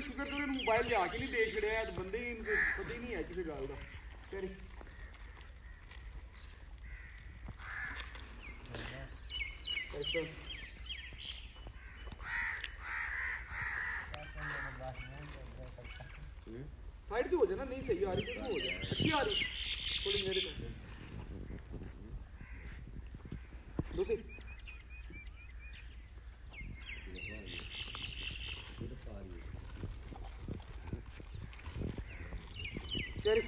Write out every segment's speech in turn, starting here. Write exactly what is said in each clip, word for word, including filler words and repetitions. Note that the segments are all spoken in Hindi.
शुक्र तो मोबाइल लिया के नहीं दे छड़िया बंदे ही पता ही नहीं है किसी गल का फिर साइड तो हो जाए ना नहीं सही आ रही तो हो जाए अच्छी आ रही थोड़ी मेरे को दूसरी चल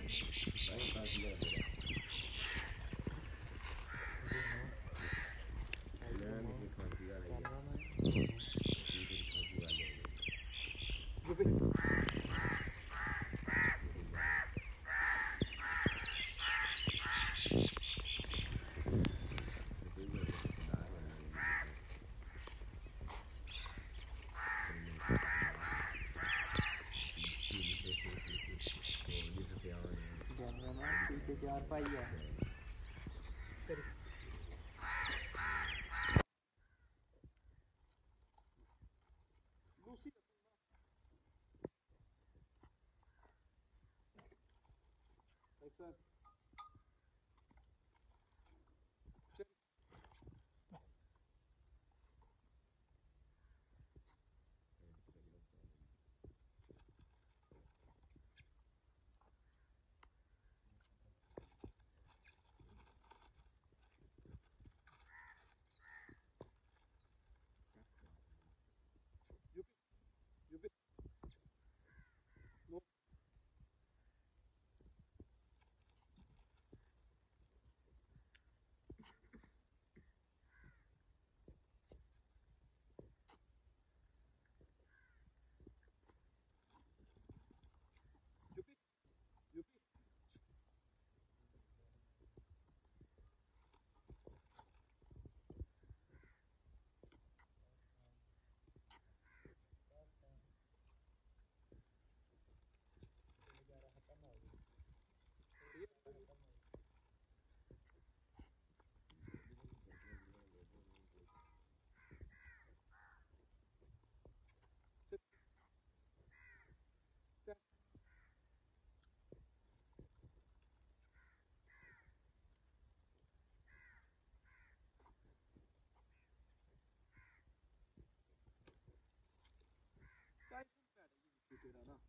यार भाई है Taison